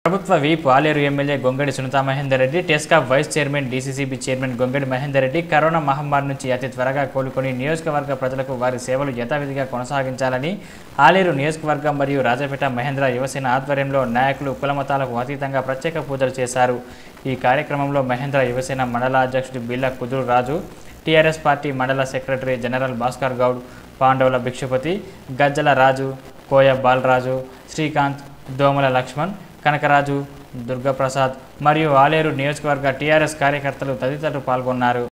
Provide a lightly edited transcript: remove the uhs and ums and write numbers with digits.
ప్రభుత్వ whip Aler MLA Gongadi Sunitha Mahender Reddy, TESCAB vice chairman DCCB chairman Gongadi Mahender Reddy corona మహమ్మారి నుంచి అతి త్వరగా కోలుకొని నియోజకవర్గ ప్రజలకు వారి సేవలు యథావిధిగా కొనసాగించాలని ఆలేరు నియోజకవర్గం మరియు రాజపేట మహేంద్ర యువసేన ఆధ్వర్యంలో నాయకులు కులమతాలకు అతీతంగా ప్రత్యేక పూజలు చేశారు. ఈ కార్యక్రమంలో మహేంద్ర యువసేన మండల అధ్యక్షుడు బిల్ల కుదురు రాజు, టీఆర్ఎస్ పార్టీ మండల సెక్రటరీ జనరల్ భాస్కర్ గౌడ్, పాండవుల భిక్షుపతి, గజ్జల రాజు, కోయ బాలరాజు, శ్రీకాంత్, దోమల లక్ష్మణ్, కనకరాజు, దుర్గప్రసాద్ మరియు ఆలేరు నియోజకవర్గ టీఆర్ఎస్ కార్యకర్తలు తదితరులు పాల్గొన్నారు.